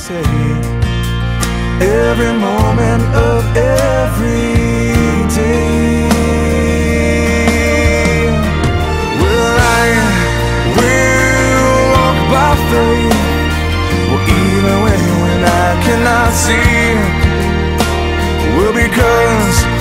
say, every moment of every day. Well, I will walk by faith, well, even when I cannot see. Well, because